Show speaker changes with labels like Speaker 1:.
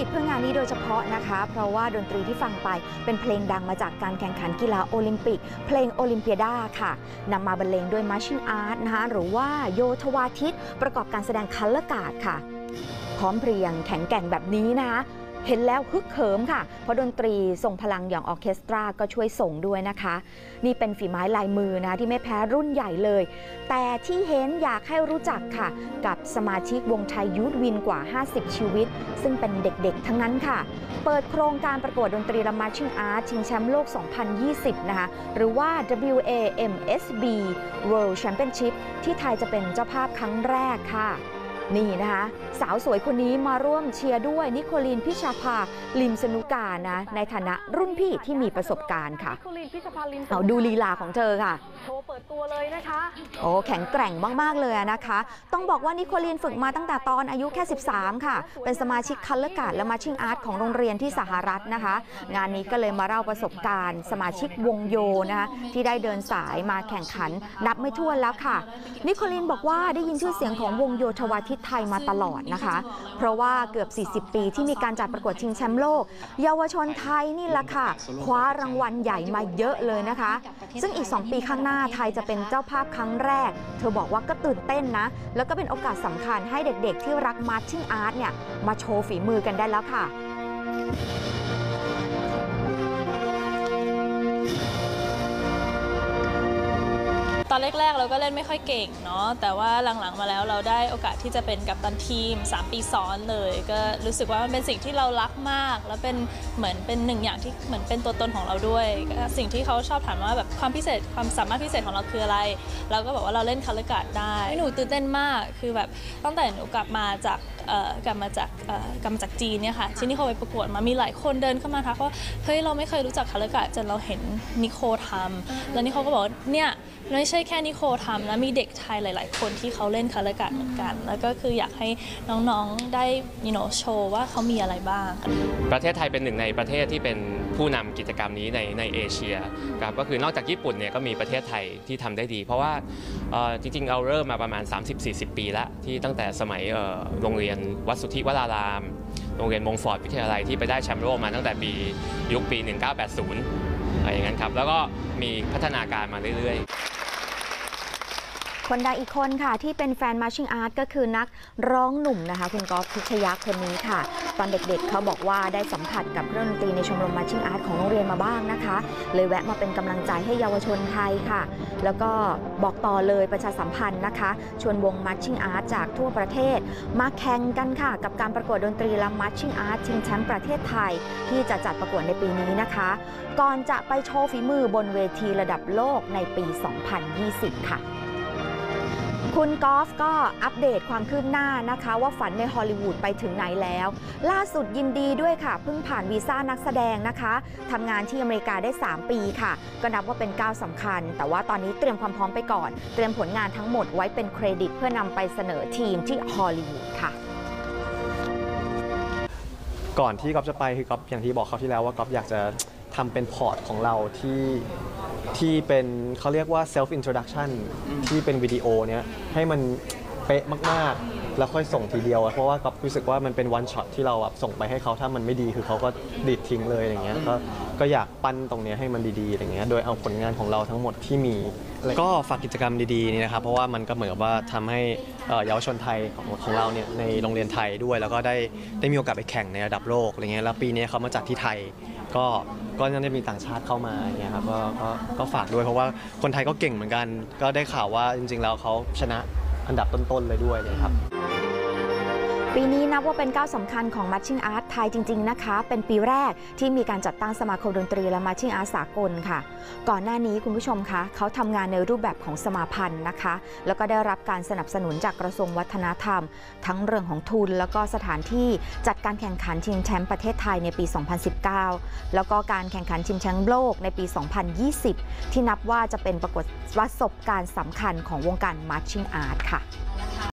Speaker 1: เพื่องานนี้โดยเฉพาะนะคะเพราะว่าดนตรีที่ฟังไปเป็นเพลงดังมาจากการแข่งขันกีฬาโอลิมปิกเพลงโอลิมเปียดาค่ะนำมาบรรเลงด้วย Marching Art นะคะหรือว่าโยธวาทิตประกอบการแสดงคัลเลอร์การ์ดค่ะพร้อมเพรียงแข็งแกร่งแบบนี้นะคะเห็นแล้วฮึกเหิมค่ะเพราะดนตรีทรงพลังอย่างออร์เคสตราก็ช่วยส่งด้วยนะคะนี่เป็นฝีไม้ลายมือนะที่ไม่แพ้รุ่นใหญ่เลยแต่ที่เห็นอยากให้รู้จักค่ะกับสมาชิกวงไทยยูทวินกว่า50ชีวิตซึ่งเป็นเด็กๆทั้งนั้นค่ะเปิดโครงการประกวดดนตรีและ Marching Art ชิงแชมป์โลก 2020 นะคะหรือว่า WAMSB World Championship ที่ไทยจะเป็นเจ้าภาพครั้งแรกค่ะนี่นะคะสาวสวยคนนี้มาร่วมเชียร์ด้วยนิโคลีนพิชภาลิมสนุกานะในฐานะรุ่นพี่ที่มีประสบการณ์ค่ะเอาดูลีลาของเธอค่ะ
Speaker 2: โชว์เปิดตัวเลยนะคะ
Speaker 1: โอ้แข็งแกร่งมากๆเลยนะคะต้องบอกว่านิโคลีนฝึกมาตั้งแต่ตอนอายุแค่13ค่ะเป็นสมาชิกคัลเลอร์การ์ดและ Marching Art ของโรงเรียนที่สหรัฐนะคะงานนี้ก็เลยมาเล่าประสบการณ์สมาชิกวงโยนะคะที่ได้เดินสายมาแข่งขันนับไม่ถ้วนแล้วค่ะนิโคลีนบอกว่าได้ยินชื่อเสียงของวงโยธวาทิตไทยมาตลอดนะคะเพราะว่าเกือบ40ปีที่มีการจัดประกวดชิงแชมป์โลกเยาวชนไทยนี่แหละค่ะคว้ารางวัลใหญ่มาเยอะเลยนะคะซึ่งอีก2ปีข้างหน้าไทยจะเป็นเจ้าภาพครั้งแรกเธอบอกว่าก็ตื่นเต้นนะแล้วก็เป็นโอกาสสำคัญให้เด็กๆที่รัก Marching Art เนี่ยมาโชว์ฝีมือกันได้แล้วค่ะ
Speaker 2: ตอนแรกๆเราก็เล่นไม่ค่อยเก่งเนาะแต่ว่าหลังๆมาแล้วเราได้โอกาสที่จะเป็นกัปตันทีม3ปีซ้อนเลยก็รู้สึกว่ามันเป็นสิ่งที่เรารักมากแล้วเป็นเหมือนเป็นหนึ่งอย่างที่เหมือนเป็นตัวตนของเราด้วยสิ่งที่เขาชอบถามว่าแบบความพิเศษความสามารถพิเศษของเราคืออะไรเราก็บอกว่าเราเล่นคัลเลอร์การ์ดได้หนูตื่นเต้นมากคือแบบตั้งแต่หนูกลับมาจากจีนเนี่ยค่ะที่นี่เขาไปประกวดมามีหลายคนเดินเข้ามาทักว่าเฮ้ยเราไม่เคยรู้จักคัลเลอร์การ์ดจนเราเห็นนิโคทำแล้วนิโคก็บอกเนี่ยไม่ใช่แค่นิโคทำแล้วมีเด็กไทยหลายๆคนที่เขาเล่นคัลเลอร์การ์ดเหมือนกันแล้วก็คืออยากให้น้องๆได้โชว์ว่าเขามีอะไรบ้าง
Speaker 3: ประเทศไทยเป็นหนึ่งในประเทศที่เป็นผู้นำกิจกรรมนี้ในเอเชียครับก็คือนอกจากญี่ปุ่นเนี่ยก็มีประเทศไทยที่ทำได้ดีเพราะว่าจริงๆเราเริ่มมาประมาณ 30-40 ปีแล้วที่ตั้งแต่สมัยโรงเรียนวัดสุทธิวรารามโรงเรียนมงฟอร์ดวิทยาลัยที่ไปได้แชมป์โลกมาตั้งแต่ยุคปี 1980อะไรอย่างนั้นครับแล้วก็มีพัฒนาการมาเรื่อยๆ
Speaker 1: คนดังอีกคนค่ะที่เป็นแฟน Marching Art ก็คือนักร้องหนุ่มนะคะคุณก๊อฟพิชยะคนนี้ค่ะตอนเด็กๆเขาบอกว่าได้สัมผัสกับเครื่องดนตรีในชมรม Marching Art ของโรงเรียนมาบ้างนะคะเลยแวะมาเป็นกำลังใจให้เยาวชนไทยค่ะแล้วก็บอกต่อเลยประชาสัมพันธ์นะคะชวนวง Marching Art จากทั่วประเทศมาแข่งกันค่ะกับการประกวดดนตรีและ Marching Art ชิงแชมป์ประเทศไทยที่จะจัดประกวดในปีนี้นะคะก่อนจะไปโชว์ฝีมือบนเวทีระดับโลกในปี 2020 ค่ะคุณกอล์ฟก็อัปเดตความคืบหน้านะคะว่าฝันในฮอลลีวูดไปถึงไหนแล้วล่าสุดยินดีด้วยค่ะเพิ่งผ่านวีซ่านักแสดงนะคะทำงานที่อเมริกาได้3ปีค่ะก็นับว่าเป็นก้าวสำคัญแต่ว่าตอนนี้เตรียมความพร้อมไปก่อนเตรียมผลงานทั้งหมดไว้เป็นเครดิตเพื่อนำไปเสนอทีมที่ฮอลลีวูดค่ะ
Speaker 4: ก่อนที่ก๊อฟจะไปคือก๊อฟอย่างที่บอกเขาที่แล้วว่าก๊อฟอยากจะทำเป็นพอร์ตของเราที่เป็นเขาเรียกว่า self introduction ที่เป็นวิดีโอเนี้ยให้มันเป๊ะมากๆแล้วค่อยส่งทีเดียวเพราะว่าก๊อฟรู้สึกว่ามันเป็น one shot ที่เราส่งไปให้เขาถ้ามันไม่ดีคือเขาก็ดีดทิ้งเลยอย่างเงี้ยก็อยากปั้นตรงนี้ให้มันดีๆอย่างเงี้ยโดยเอาผลงานของเราทั้งหมดที่มีก็ฝากกิจกรรมดีๆนี่นะครับเพราะว่ามันก็เหมือนกับว่าทำให้เยาวชนไทยของเราเนี่ยในโรงเรียนไทยด้วยแล้วก็ได้มีโอกาสไปแข่งในระดับโลกอะไรเงี้ยแล้วปีนี้เขามาจัดที่ไทยก็ยังจะมีต่างชาติเข้ามาอย่างเงี้ยครับก็ฝากด้วยเพราะว่าคนไทยก็เก่งเหมือนกันก็ได้ข่าวว่าจริงๆแล้วเขาชนะอันดับต้นๆเลยด้วยเลยครับ
Speaker 1: ปีนี้นับว่าเป็นก้าวสำคัญของ Marching Art ไทยจริงๆนะคะเป็นปีแรกที่มีการจัดตั้งสมาคมดนตรีและ Marching Art สากลค่ะก่อนหน้านี้คุณผู้ชมคะเขาทำงานในรูปแบบของสมาพันธ์นะคะแล้วก็ได้รับการสนับสนุนจากกระทรวงวัฒนธรรมทั้งเรื่องของทุนแล้วก็สถานที่จัดการแข่งขันชิงแชมป์ประเทศไทยในปี 2019 แล้วก็การแข่งขันชิงแชมป์โลกในปี 2020 ที่นับว่าจะเป็นประสบการณ์สำคัญของวงการ Marching Art ค่ะ